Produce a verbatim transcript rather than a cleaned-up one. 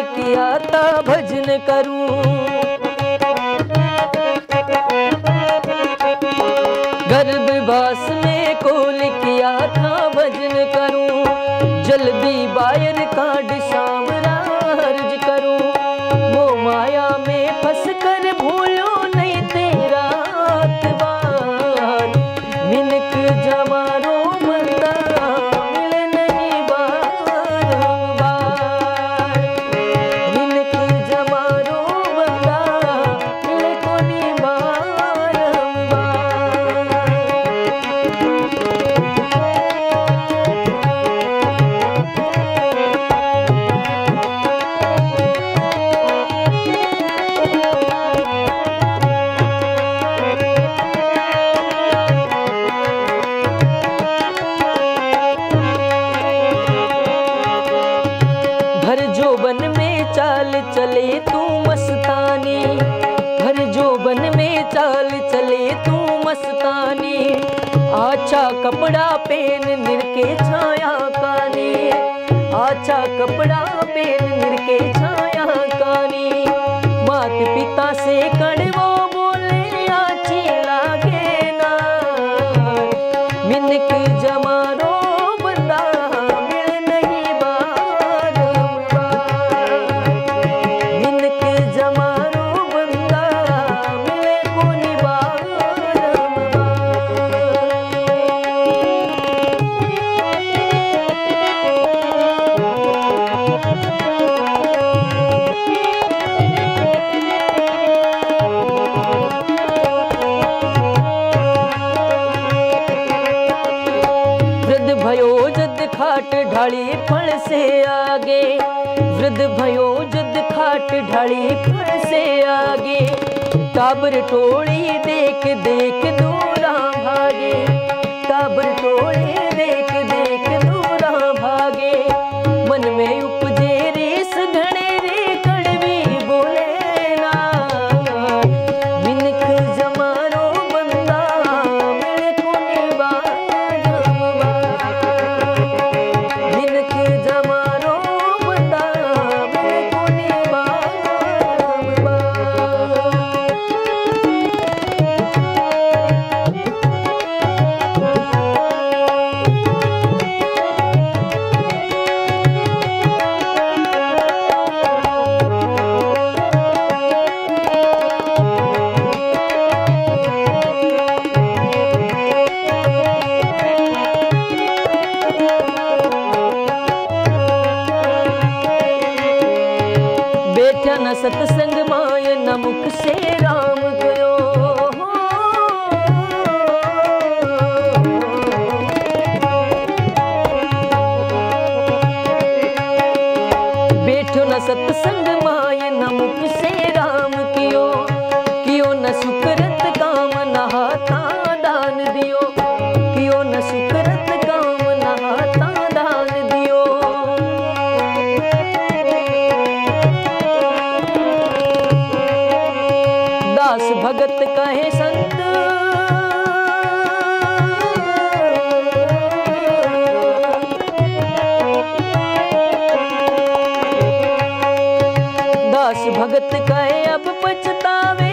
किया था भजन करूं। गर्भवास में कोल किया था भजन करूं। जल भी बायर काट सामरा अर्ज करूं। वो माया में फंस कर भूलो नहीं तेरा अतबार। मिनक जमारो बंदा मिले नहीं बार-बार। मिनक जमारो बंदा मिले को नहीं बार-बार। भर जोबन में चाल चले तू मस्तानी। भर जोबन में चाल चले तू मस्तानी। अच्छा कपड़ा पहन निरके छाया कानी। अच्छा कपड़ा पहन निरके छाया कानी। मात पिता से कड़वो बोले आची लागे ना। मिनक जमारो बंदा मिले नहीं बार-बार। मिनक जमारो बंदा मिले को नहीं बार-बार। वृद्ध भयो जद खाट ढाली फल से आगे। वृद्ध भयो जद खाट ढाली फल से आगे। टाबर टोली देख देख दूरा भागे। टाबर टोली देख देख दूरा भागे। मन में उपजे रेस घने रे कड़वी बोले ना। मिनक जमारो बंदा मिले को नहीं बार-बार। मिनक जमारो बंदा मिले को नहीं बार-बार। बैठा न सत्संग माय न मुख से राम कयो। बैठो न सत्संग माय न मुख से राम कियो। कियो न सुकृत काम न हाथा दान दियो। कियो न सुकृत काम न हाथा दान दियो। दास भगत कहे संत दास भगत कहे अब पछतावे।